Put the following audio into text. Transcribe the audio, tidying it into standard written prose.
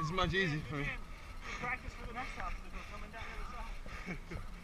It's much easier for me. Practice for the next obstacle coming down the other side.